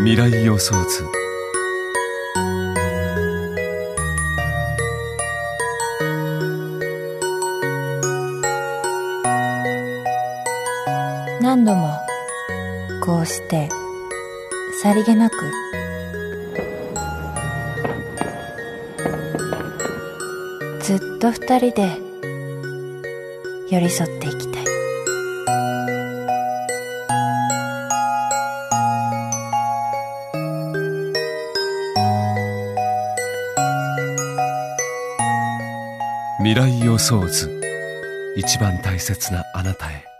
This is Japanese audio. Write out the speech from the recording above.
未来予想図。 何度もこうしてさりげなくずっと二人で寄り添っていきたい。 未来予想図。一番大切なあなたへ。